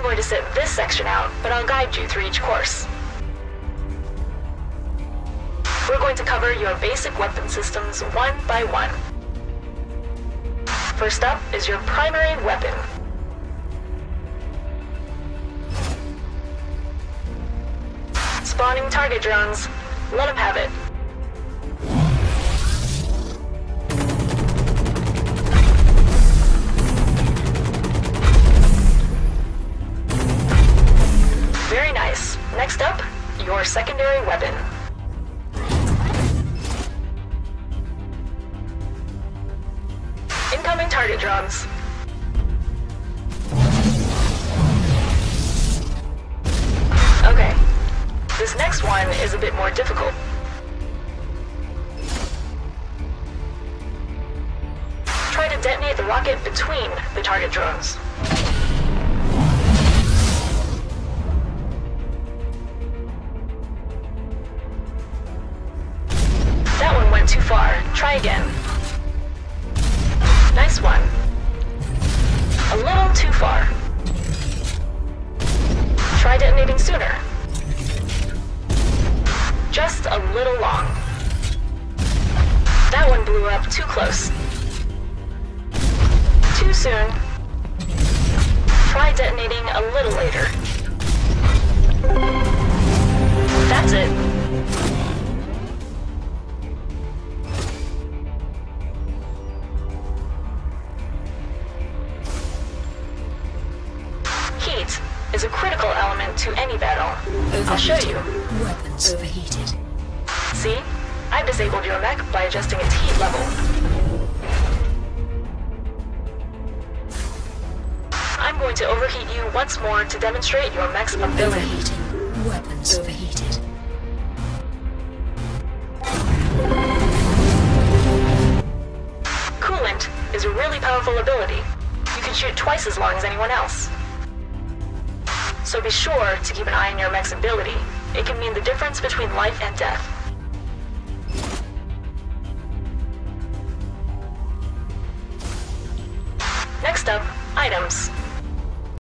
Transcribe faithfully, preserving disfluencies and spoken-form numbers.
going to sit this section out, but I'll guide you through each course. We're going to cover your basic weapon systems one by one. First up is your primary weapon. Spawning target drones. Let them have it. Very nice. Next up, your secondary weapon. Incoming target drones. Okay. This next one is a bit more difficult. Try to detonate the rocket between the target drones. That one went too far. Try again. Nice one. A little too far. Try detonating sooner. Just a little long. That one blew up too close. Too soon. Try detonating a little later. That's it. Heat is a critical element to any battle. I'll show you. Weapons overheated. See? I've disabled your mech by adjusting its heat level. I'm going to overheat you once more to demonstrate your mech's ability. Overheating. Weapons overheated. Coolant is a really powerful ability. You can shoot twice as long as anyone else. So be sure to keep an eye on your mech's ability. It can mean the difference between life and death. Next up, items.